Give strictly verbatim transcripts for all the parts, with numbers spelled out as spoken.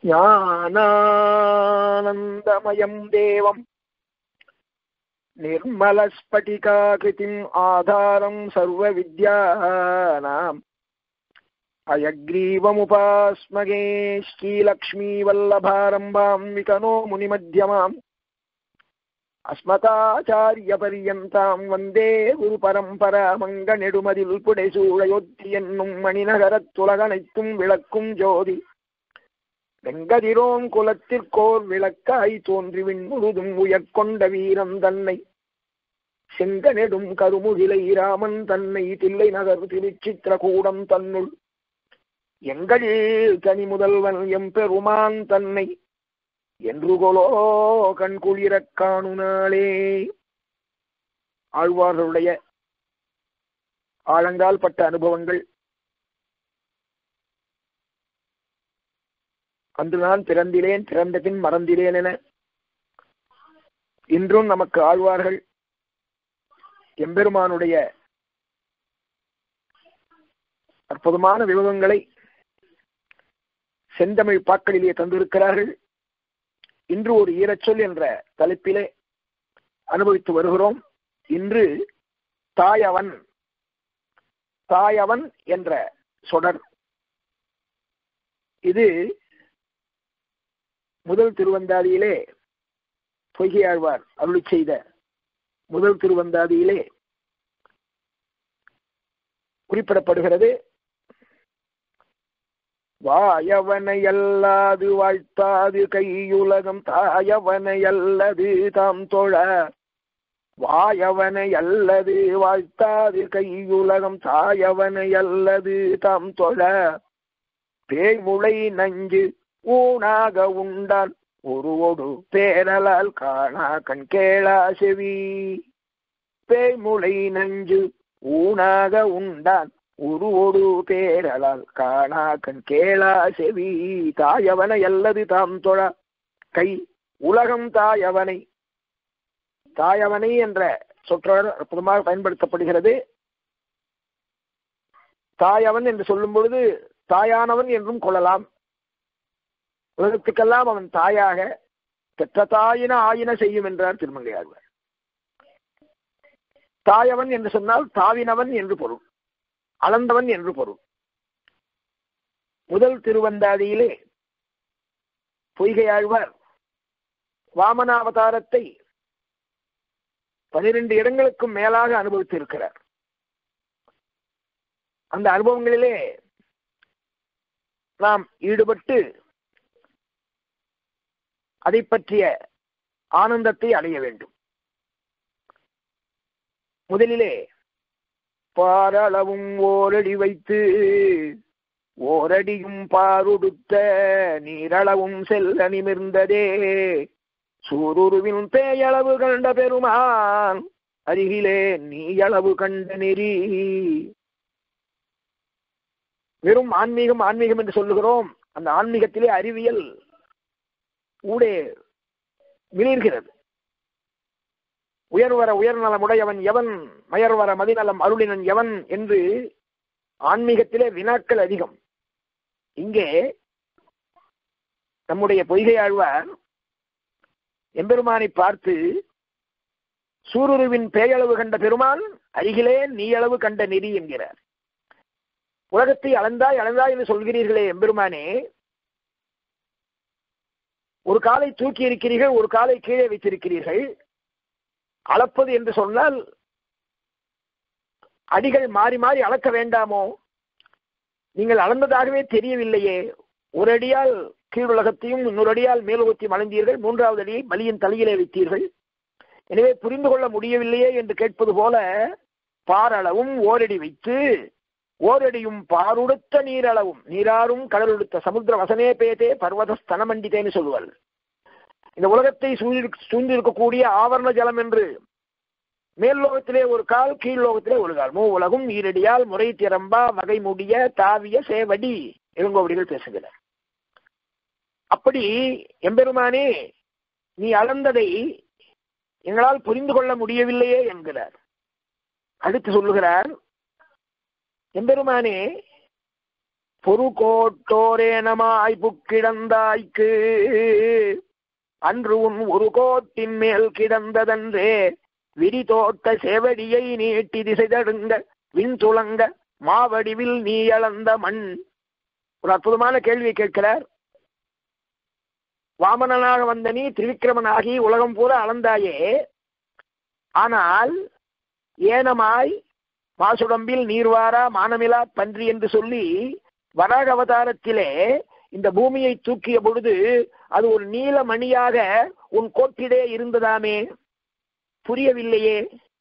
ஞானானந்தமயம் தேவம் நிர்மலஸ்படிகாகிருதிம் ஆதாரம் சர்வ வித்யானாம் அயக்ரீவமுபாஸ்மகே ஸ்ரீலக்ஷ்மீ வல்லபாரம்பாம் விகனோ முனிமத்யமாம் அஸ்மதாச்சாரிய பரியந்தாம் வந்தே குரு பரம்பரா மங்க நெடுமதில் புடைசூழையொத்தி என்னும் மணிநகரத்துலகனைத்தும் விளக்கும் ஜோதி வெங்கதிரோன் குலத்திற்கோர் விளக்காய் தோன்றி விண்முழுதும் உயர்கொண்ட வீரம் தன்னை செங்க நெடும் கருமுகிலை ராமன் தன்னை தில்லை நகர் திருச்சித்திரகூடம் தன்னுள் எங்கள் கனி முதல்வன் எம்பெருமான் தன்னை என்று கொலோ கண் குளிரக் காணுனாளே. ஆழ்வார்களுடைய ஆழங்கால் பட்ட அனுபவங்கள். அன்று நான் பிறந்திலேன், பிறந்த பின் மறந்திலேன் என இன்றும் நமக்கு ஆழ்வார்கள் எம்பெருமானுடைய அற்புதமான விவரங்களை செந்தமிழ் பாக்களிலே தந்திருக்கிறார்கள். இன்று ஒரு ஈரச்சொல் என்ற தலைப்பிலே அனுபவித்து வருகிறோம். இன்று தாயவன் தாயவன் என்ற சொடர். இது முதல் திருவந்தாதியிலே பொய்கையாழ்வார் அருளி செய்த முதல் திருவந்தாதியிலே குறிப்பிடப்படுகிறது. வாயவனை அல்லாது வாழ்த்தாது கையுலகம் தாயவனை அல்லது தாம் தொழ. வாயவனை அல்லது வாழ்த்தாது கையுலகம் தாயவனை அல்லது தாம் தொழ. பேய்முளை நஞ்சு ஊனாக உண்டான் ஒருவொடு பேரலால் காணா கண் கேளா செவி. பேய்முளை நஞ்சு ஊனாக உண்டான் உருவொடு பேரலால் காணா கண் கேளா செவி. தாயவனை அல்லது தாம் தொழ. கை உலகம் தாயவனை. தாயவனை என்ற சொற்றொடர் அற்புதமாக பயன்படுத்தப்படுகிறது. தாயவன் என்று சொல்லும் பொழுது தாயானவன் என்றும் கொள்ளலாம். உலகத்துக்கெல்லாம் அவன் தாயாக பெற்ற தாயின ஆயின செய்யும் என்றார் திருமங்கையாழ்வார். தாயவன் என்று சொன்னால் தாவினவன் என்று பொருள், அளந்தவன் என்று பொருள். முதல் திருவந்தாதியிலே பொய்கையாழ்வார் வாமனாவதாரத்தை பனிரெண்டு இடங்களுக்கும் மேலாக அனுபவித்திருக்கிறார். அந்த அனுபவங்களிலே நாம் ஈடுபட்டு அதை பற்றிய ஆனந்தத்தை அடைய வேண்டும். முதலிலே பாரளவும் ஓரடி வைத்து ஓரடியும் பாருடுத்த நீரளவும் செல்ல நிமிர்ந்ததே. சூருருவின் பேயளவு கண்ட பெருமான் அருகிலே நீயளவு கண்ட நெறி. வெறும் ஆன்மீகம் ஆன்மீகம் என்று சொல்லுகிறோம். அந்த ஆன்மீகத்திலே அறிவியல் ஊடே விளிர்கிறது. உயர்வர உயர்நலம் உடையவன் எவன், மயர்வர மதிநலம் அருளினன் எவன் என்று ஆன்மீகத்திலே வினாக்கள் அதிகம். இங்கே நம்முடைய பொய்கையாழ்வார் எம்பெருமானை பார்த்து சூருருவின் பேயளவு கண்ட பெருமான் அருகிலே நீயளவு கண்ட நெறி என்கிறார். உலகத்தை அளந்தாய் அளந்தாய் என்று சொல்கிறீர்களே எம்பெருமானே, ஒரு காலை தூக்கி இருக்கிறீர்கள், ஒரு காலை கீழே வைத்திருக்கிறீர்கள். அளப்பது என்று சொன்னால் அடிகள் மாறி மாறி அளக்க வேண்டாமோ? நீங்கள் அளந்ததாகவே தெரியவில்லையே. ஒரு அடியால் கீழுலகத்தையும் இன்னொரு அடியால் மேலுலகத்தையும் அளந்தீர்கள், மூன்றாவது அடியை பலியின் தலையிலே வைத்தீர்கள். எனவே புரிந்து கொள்ள முடியவில்லையே என்று கேட்பது போல பாரளவும் ஓரடி வைத்து ஓரடியும் பாருடுத்த நீரளவும், நீராறும் கடலுடுத்த சமுத்திர வசனே பேதே பர்வத ஸ்தனமண்டித்தேன்னு சொல்லுவாள். இந்த உலகத்தை சூழ்ந்திருக்கக்கூடிய ஆவரண ஜலம் என்று மேல் லோகத்திலே ஒரு கால், கீழ் லோகத்திலே ஒரு கால், மூ உலகும் ஈரடியால் முறை திறம்பா வகை முடிய தாவிய சேவடி இளங்கோவடிகள் பேசுகிறார். அப்படி எம்பெருமானே நீ அளந்ததை எங்களால் புரிந்து கொள்ள முடியவில்லையே என்கிறார். அடுத்து சொல்லுகிறார், எம்பெருமானே பொறுகோட்டோரேனமாய் புக்கிடந்தாய்க்கு அன்று உன் ஒரு கோட்டின் மேல் கிடந்ததன்றே விரி தோட்ட சேவடியை நீட்டி திசை தடுங்க விண் துளங்க மாவடிவில் நீ அளந்த மண். ஒரு அற்புதமான கேள்வியை கேட்கிறார். வாமனனாக வந்த நீ திரிவிக்கிரமனாகி உலகம் பூரா அளந்தாயே, ஆனால் ஏனமாய் மாசுடம்பில் நீர்வாரா மானமிலா பன்றி என்று சொல்லி வராக அவதாரத்திலே இந்த பூமியை தூக்கிய பொழுது அது ஒரு நீலமணியாக உன் கோட்டிலே இருந்ததாமே, புரியவில்லையே.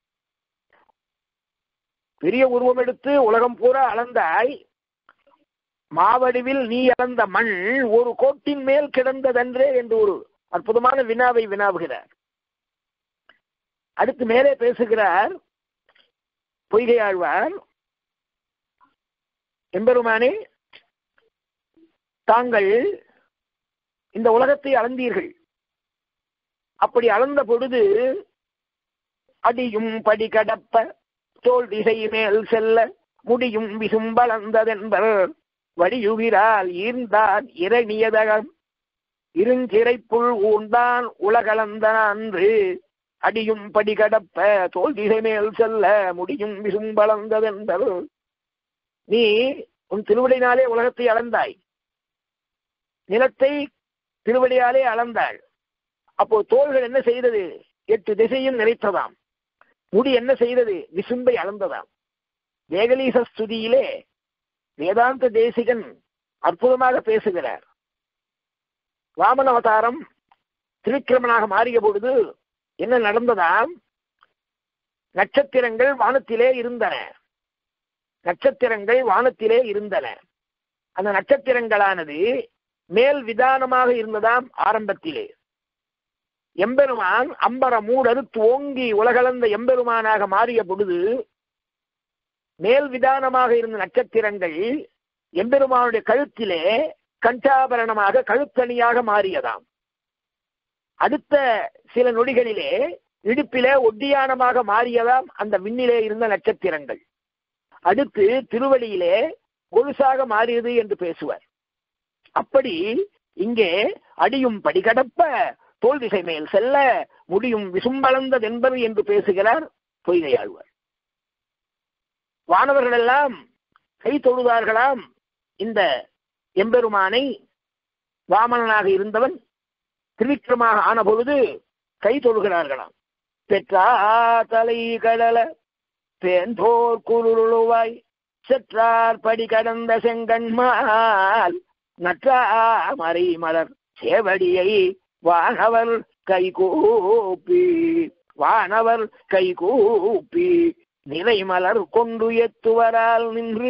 பெரிய உருவம் எடுத்து உலகம் பூரா அளந்தாய், மாவடிவில் நீ அளந்த மண் ஒரு கோட்டின் மேல் கிடந்ததன்றே என்று ஒரு அற்புதமான வினாவை வினாவுகிறார். அடுத்து மேலே பேசுகிறார் பொய்கை ஆழ்வார். எம்பெருமானே, தாங்கள் இந்த உலகத்தை அளந்தீர்கள். அப்படி அளந்த பொழுது அடியும் படி கடப்ப தோல் திசை மேல் செல்ல முடியும் விசும்பளந்ததென்பர் வடியுகிறால் ஈர்ந்தான் இரணியதகம் இருஞ்சிறைப்புள் ஊர்ந்தான் உலகளந்தான் அன்று அடியும் படி கடப்ப தோல் திசை மேல் செல்ல முடியும் விசும்பளந்ததென்பர். நீ உன் திருவடினாலே உலகத்தை அளந்தாய், நிலத்தை திருவடியாலே அளந்தாள். அப்போ தோள்கள் என்ன செய்தது? எட்டு திசையும் நிறைத்ததாம். முடி என்ன செய்தது? விசும்பை அளந்ததாம். வேகலீச ஸ்துதியிலே வேதாந்த தேசிகன் அற்புதமாக பேசுகிறார். வாமன அவதாரம் திரிக்கிரமனாக மாறிய பொழுது என்ன நடந்ததாம்? நட்சத்திரங்கள் வானத்திலே இருந்தன. நட்சத்திரங்கள் வானத்திலே இருந்தன. அந்த நட்சத்திரங்களானது மேல் விதானமாக இருந்ததாம் ஆரம்பத்திலே. எம்பெருமான் அம்பர மூடறுத்து ஓங்கி உலகளந்த எம்பெருமானாக மாறிய பொழுது மேல் விதானமாக இருந்த நட்சத்திரங்கள் எம்பெருமானுடைய கழுத்திலே கண்டாபரணமாக கழுத்தணியாக மாறியதாம். அடுத்த சில நொடிகளிலே இடுப்பிலே ஒட்டியானமாக மாறியதாம் அந்த விண்ணிலே இருந்த நட்சத்திரங்கள். அடுத்து திருவடியிலே கொலுசாக மாறியது என்று பேசுவார். அப்படி இங்கே அடியும் படிகடப்ப தோல் திசை மேல் செல்ல முடியும் விசும்பளந்ததென்பது என்று பேசுகிறார் பொய்கை ஆழ்வார். வானவர்கள் எல்லாம் கை தொழுதார்களாம் இந்த எம்பெருமானை. வாமனனாக இருந்தவன் திரிவிக்ரமாக ஆன பொழுது கை தொழுகிறார்களாம். பெற்றா தலை கடல பேந்தோர் குருளுவாய் செற்றார் படி கடந்த செங்கண்மால் நற்றா மறை மலர் சேவடியை வானவர் கைகூப்பி வானவர் கைகூப்பி நிலை மலர் கொண்டு எத்துவரால் நின்று.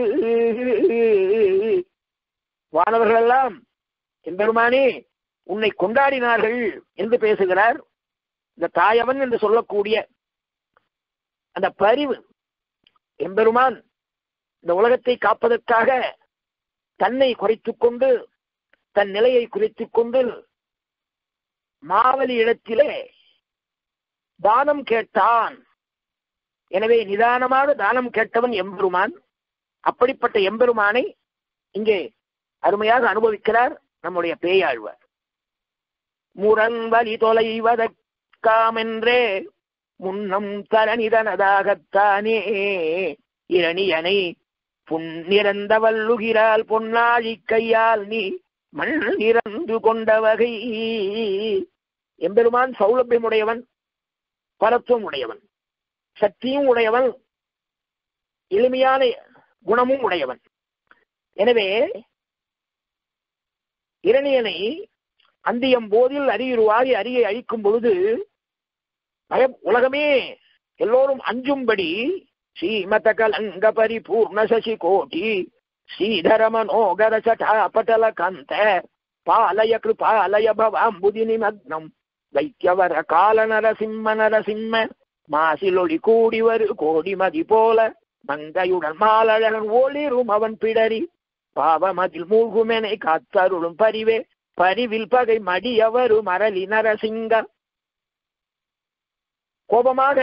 வானவர்கள் எல்லாம் எம்பெருமானே உன்னை கொண்டாடினார்கள் என்று பேசுகிறார். இந்த தாயவன் என்று சொல்லக்கூடிய அந்த பரிவு, எம்பெருமான் இந்த உலகத்தை காப்பதற்காக தன்னை குறைத்துக் கொண்டு தன் நிலையை குறைத்துக் கொண்டு மாவலி இடத்திலே தானம் கேட்டான். எனவே நிதானமாக தானம் கேட்டவன் எம்பெருமான். அப்படிப்பட்ட எம்பெருமானை இங்கே அருமையாக அனுபவிக்கிறார் நம்முடைய பேயாழ்வார். முரண் வலி தொலைவதற்காமென்றே முன்னம் தரணிதனதாகத்தானே இரணியனை புன்னிறந்த வல்லுகிறாள் பொன்னாழி கையால் நீ மண் நிறந்து கொண்ட வகை. எம்பெருமான் சௌலபியம் உடையவன், பரத்துவம் உடையவன், சக்தியும் உடையவன், எளிமையான குணமும் உடையவன். எனவே இரணியனை அந்தியம் போதில் அரியுருவாகி அரியை அழிக்கும் பொழுது உலகமே எல்லோரும் அஞ்சும்படி ஸ்ரீமத கலங்க பரிபூர்ண சசி கோட்டி ஸ்ரீதர மனோகர சட்டா பட்டல கந்த பாலய கிருபாலய பவாம்புதி நிமக்னம் வைத்தியவர கால நரசிம்ம நரசிம்ம மாசிலொளி கூடி வரு கோடி மதி போல மங்கையுடன் மாலழகன் ஒளிரும் அவன் பிடரி பாவமதில் மூழ்குமெனை காத்தருளும் பரிவே பரிவில் பகை மடியவரு மரளி நரசிங்க. கோபமாக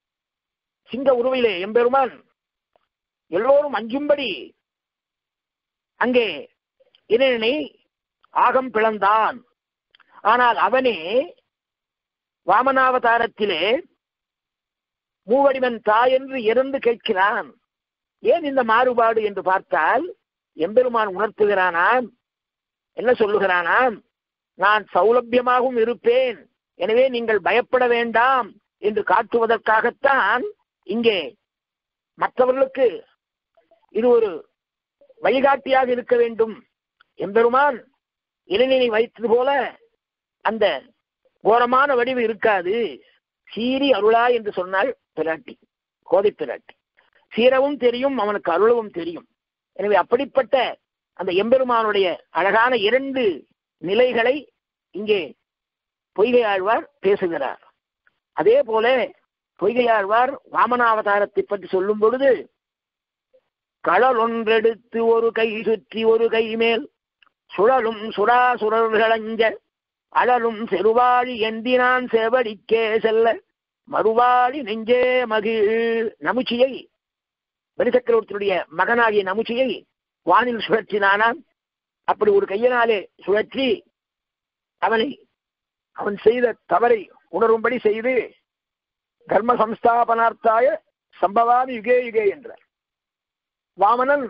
சிங்க உருவிலே எம்பெருமான் எல்லோரும் அஞ்சும்படி அங்கே இறைவனை ஆகம் பிளந்தான். ஆனால் அவனே வாமனாவதாரத்திலே மூவடிவன் தாய் என்று இறந்து கேட்கிறான். ஏன் இந்த மாறுபாடு என்று பார்த்தால் எம்பெருமான் உணர்த்துகிறானாம், என்ன சொல்லுகிறானாம், நான் சௌலபியமாகவும் இருப்பேன், எனவே நீங்கள் பயப்பட வேண்டாம் என்று காட்டுவதற்காகத்தான் இங்கே மற்றவர்களுக்கு இது ஒரு வழிகாட்டியாக இருக்க வேண்டும். எம்பெருமான் இளைஞனை வைத்தது போல அந்த கோரமான வடிவு இருக்காது. சீரி அருளா என்று சொன்னால் பிராட்டி, கோதை பிராட்டி. சீரவும் தெரியும், அவனுக்கு அருளவும் தெரியும். எனவே அப்படிப்பட்ட அந்த எம்பெருமானுடைய அழகான இரண்டு நிலைகளை இங்கே பொய்கையாழ்வார் பேசுகிறார். அதே போல பொய்கையாழ்வார் வாமனாவதாரத்தை பற்றி சொல்லும் பொழுது, களல் ஒன்றெடுத்து ஒரு கை சுற்றி ஒரு கை மேல் சுழலும் சுராசுரர்களஞ்ச அழலும் செருவாழி எந்தினான் செவடிக்கே செல்ல மறுவாழி நெஞ்சே மகிழ். நமுச்சியை, பலிசக்கரவர்த்தியுடைய மகனாகிய நமுச்சியை வானில் சுழற்றினானாம். அப்படி ஒரு கையினாலே சுழற்றி அவனை அவன் செய்த தவறை உணரும்படி செய்து தர்ம சம்ஸ்தாபனார்த்தாய சம்பவாமி யுகே யுகே என்றார். வாமனன்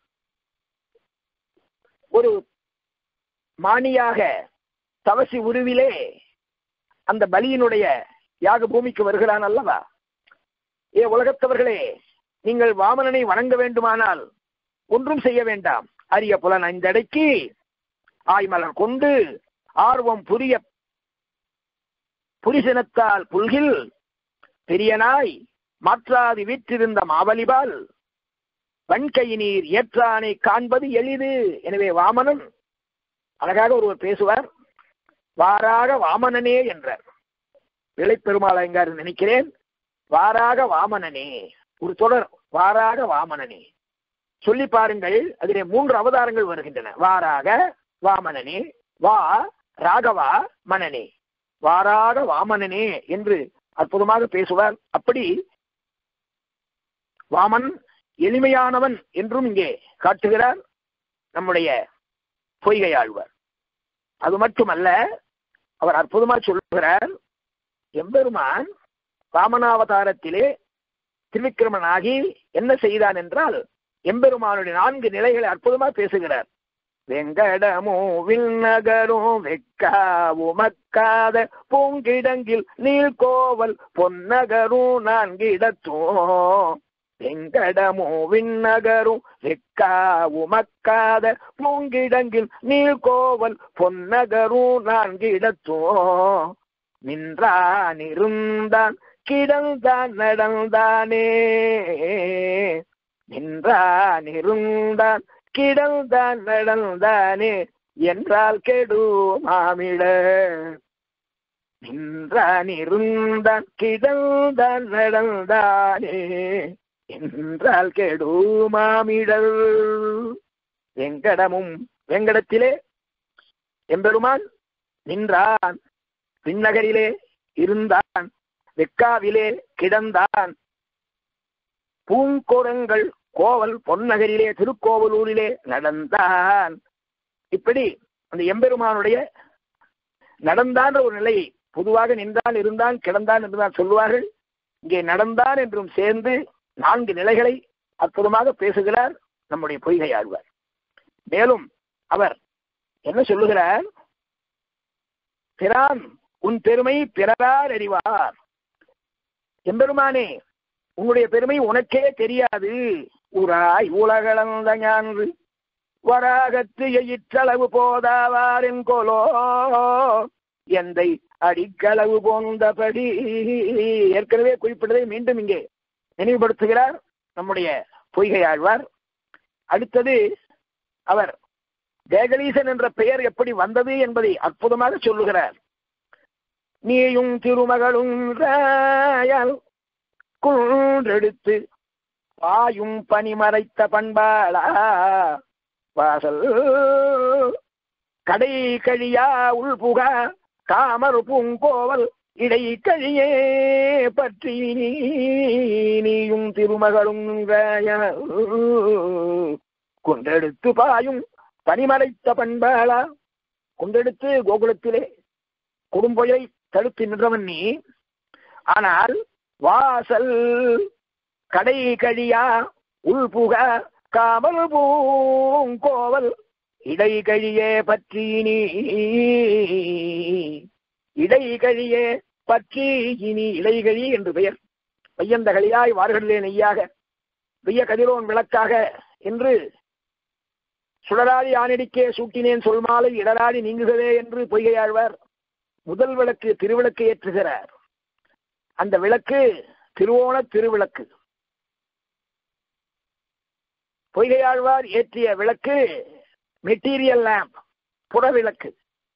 ஒரு மானியாக தவசி உருவிலே அந்த பலியினுடைய யாக பூமிக்கு வருகிறான் அல்லவா? ஏ உலகத்தவர்களே, நீங்கள் வாமனனை வணங்க வேண்டுமானால் ஒன்றும் செய்ய வேண்டாம். அரிய புலன் ஐந்தடைக்கு ஆய்மலர் கொண்டு ஆர்வம் புரிய புரிசனத்தால் புல்கில் பெரியனாய் மாற்றாது வீற்றிருந்த மாவலிபால் வன்கை நீர் ஏற்றானை காண்பது எளிது. எனவே வாமனன் அழகாக ஒருவர் பேசுவார், வாராக வாமனனே என்றார். விளைப்பெருமாள் எங்காரு நினைக்கிறேன். வாராக வாமனனே, ஒரு தொடர், வாராக வாமனனே சொல்லி பாருங்கள். அதிலே மூன்று அவதாரங்கள் வருகின்றன. வாராக வாமனனே, வா ராகவா மனனே, வாராக வாமனனே என்று அற்புதமாக பேசுவார். அப்படி வாமன் எளிமையானவன் என்றும் இங்கே காட்டுகிறார் நம்முடைய பொய்கையாழ்வார். அது மட்டுமல்ல, அவர் அற்புதமாக சொல்லுகிறார், எம்பெருமான் வாமனாவதாரத்திலே திருவிக்கிரமனாகி என்ன செய்தான் என்றால் எம்பெருமானுடைய நான்கு நிலைகளை அற்புதமாக பேசுகிறார். வெங்கடமோ விண்ணகரும் வெக்காவு மக்காத பூங்கிடங்கில் நீள்கோவல் பொன்னகரும் நான்கிடத்தோ. வெங்கடமோ விண்ணகரும் வெக்காவு மக்காத பூங்கிடங்கில் நீள்கோவல் பொன்னகரும் நான்கிடத்தோ. நின்றான் இருந்தான் கிடந்தான் நடந்தானே, நின்றான் இருந்தான் கிடந்தான் நடந்தானே என்றால் கெடு மாமிட. நின்றான் இருந்தான் கிடந்தான் நடந்தானே என்றால் கெடு மாமிடல். வெங்கடமும், வெங்கடத்திலே எம்பெருமான் நின்றான், விண்ணகரிலே இருந்தான், வெக்காவிலே கிடந்தான், பூங்கோரங்கள் கோவல் பொன்னகரிலே திருக்கோவலூரிலே நடந்தான். இப்படி அந்த எம்பெருமானுடைய நடந்தான் ஒரு நிலையை பொதுவாக நின்றான் இருந்தான் கிடந்தான் என்றுதான் சொல்லுவார்கள். இங்கே நடந்தான் என்றும் சேர்ந்து நான்கு நிலைகளை அற்புதமாக பேசுகிறார் நம்முடைய பொய்கையாழ்வார். மேலும் அவர் என்ன சொல்லுகிறார், பிரான் உன் பெருமை பிறரார் அறிவார். எம்பெருமானே, உன்னுடைய பெருமை உனக்கே தெரியாது. உராய் உலகளந்த ஞான்று வராகத்து எயிற்றளவு போதாவாரின் கோலோ எந்தை அடிக்களவு போந்தபடி. ஏற்கனவே குறிப்பிட்டதை மீண்டும் இங்கே நினைவுபடுத்துகிறார் நம்முடைய பொய்கையாழ்வார். அடுத்தது அவர் தேகலீசன் என்ற பெயர் எப்படி வந்தது என்பதை அற்புதமாக சொல்லுகிறார். நீயும் திருமகளும் குன்றெடுத்து பாயும் பனிமறைத்த பண்பாளா வாசல் கடை கழியா உள்புகா காமர் பூங்கோவல் இடை கழியே பற்றி நீயும் திருமகளும் கொண்டெடுத்து பாயும் பனிமலைத்த பண்பாளா. கொண்டெடுத்து கோகுலத்திலே கொடும்பொயலை தடுத்து நின்றவன் நீ. ஆனால் வாசல் கடை கழியா உள்புக காமல் பூங்கோவல் இடை கழியே பற்றி நீ. இடை கழியே பற்றி இனி இடைகழி என்று பெயர். வையந்தகளியாய் வார்களிலே நெய்யாக வெய்ய கதிரோன் விளக்காக என்று சுடராடி ஆனடிக்கே சூட்டினேன் சொல்மாலை இடராடி நீங்குகவே என்று பொய்கையாழ்வார் முதல் விளக்கு திருவிளக்கு ஏற்றுகிறார். அந்த விளக்கு திருவோண திருவிளக்கு. பொய்கையாழ்வார் ஏற்றிய விளக்கு மெட்டீரியல் லேம்ப், புறவிளக்கு.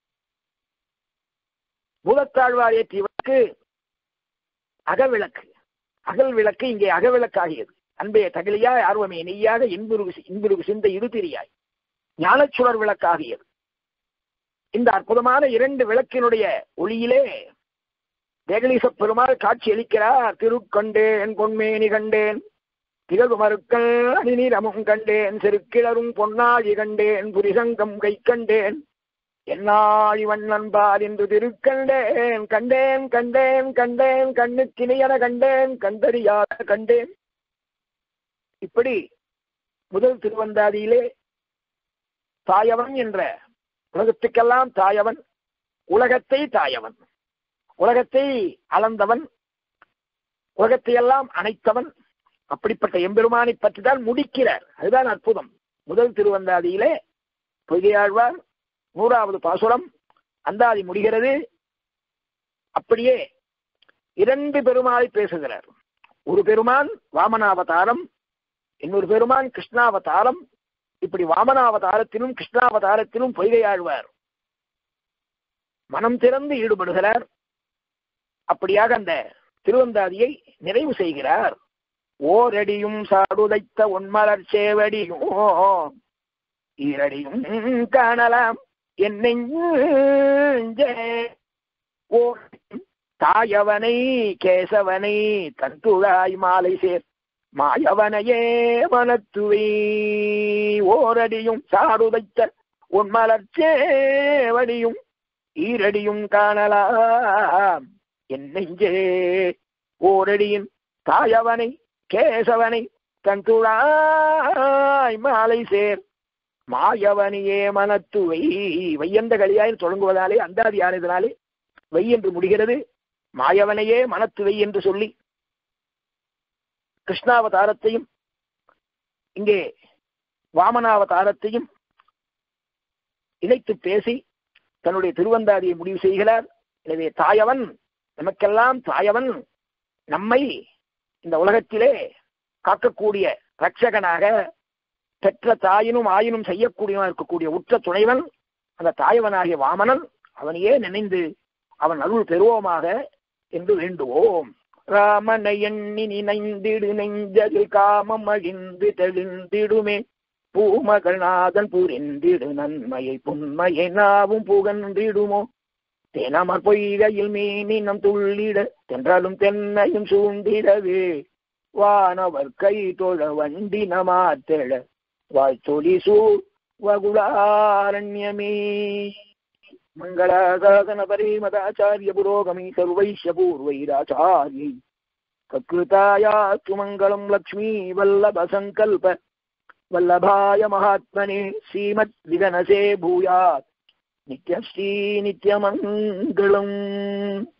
பூதத்தாழ்வார் ஏற்றிய விளக்கு அகவிளக்கு. அகல் விளக்கு இங்கே அகவிளக்காகியது. அன்பே தகிலியாய் ஆர்வமே நெய்யாக இன்புருகு இன்புருகு சிந்த இருதிரியாய் ஞானச்சுடர் விளக்காகியது. இந்த அற்புதமான இரண்டு விளக்கினுடைய ஒளியிலே தேகலீச பெருமாள் காட்சி அளிக்கிறார். திருக்கண்டேன் பொன்மேனி கண்டேன் திகழ்மருக்கள் அணிநிறமும் கண்டேன் செருக்கிளரும் பொன்னாழி கண்டேன் புரிசங்கம் கை கண்டேன் என்னாழி வண்ணன்பால் என்று திருக்கண்டேன் கண்டேன் கண்டேன் கண்டேன் கண்ணுக்கிணையன கண்டேன் கண்டறியாத கண்டேன். இப்படி முதல் திருவந்தாதியிலே தாயவன் என்ற உலகத்துக்கெல்லாம் தாயவன், உலகத்தை தாயவன், உலகத்தை அளந்தவன், உலகத்தையெல்லாம் அணைத்தவன், அப்படிப்பட்ட எம்பெருமானை பற்றி தான் முடிக்கிறார். அதுதான் அற்புதம். முதல் திருவந்தாதியிலே பொய்கையாழ்வார் நூறாவது பாசுரம் அந்தாதி முடிகிறது. அப்படியே இரண்டு பெருமாளை பேசுகிறார். ஒரு பெருமான் வாமனாவதாரம், இன்னொரு பெருமான் கிருஷ்ணாவதாரம். இப்படி வாமனாவதாரத்திலும் கிருஷ்ணாவதாரத்திலும் பொய்கையாழ்வார் மனம் திறந்து ஈடுபடுகிறார். அப்படியாக அந்த திருவந்தாதியை நிறைவு செய்கிறார். ஓரடியும் சாடுதைத்த ஒன்மலர் சேவடியும் ஈரடியும் காணலாம் என்னை ஓ தாயவனை கேசவனை தந்துழாய் மாலை சேர் மாயவனையே மனத்துவை. ஓரடியும் சாடுதைத்த உன்மலர் சேவடியும் ஈரடியும் காணலாம் என் நெஞ்சே. ஓரடியின் தாயவனை கேசவனை தந்துழாய் மாலை சேர் மாயவனையே மனத்துவை. வையந்த களியாய் தொடங்குவதாலே அந்தாதி ஆனதினாலே வை என்று முடிகிறது. மாயவனையே மனத்துவை என்று சொல்லி கிருஷ்ணாவதாரத்தையும் இங்கே வாமனாவதாரத்தையும் இணைத்து பேசி தன்னுடைய திருவந்தாதியை முடிவு செய்கிறார். எனவே தாயவன், நமக்கெல்லாம் தாயவன், நம்மை இந்த உலகத்திலே காக்கக்கூடிய ரட்சகனாக பெற்ற தாயினும் ஆயினும் செய்யக்கூடியவன் இருக்கக்கூடிய உற்ற துணைவன் அந்த தாயவனாகிய வாமனன். அவனையே நினைந்து அவன் அருள் பெறுவோமாக என்று வேண்டுவோம். ராமனை எண்ணி நினைந்திடு நெஞ்சதில் காமம் அழிந்து தெளிந்திடுமே பூமகள் நாதன் புரிந்திடு நன்மையை புன்மையை நாவும் புகன்றிடுமோ தேனமர் பொய்கையில் மீனினம் துள்ளிட தென்றாலும் தென்னையும் சூண்டிடவே வானவர் கை தொழ வண்டி நமாத்தெழ வாழ்த்தொலி சூழ் வகுளாரண்யமே. மங்களாசாசன பரிமதாச்சாரிய புரோகமி சர்வைஷ்ய பூர்வைராச்சாரி கக்ருதாயாஸ்து மங்களம் லக்ஷ்மீ வல்லப சங்கல்ப வல்லபாய மகாத்மனே ஸ்ரீமத் விகனசே பூயாத் நித்யஸ்ரீ நித்யமங்கலம்.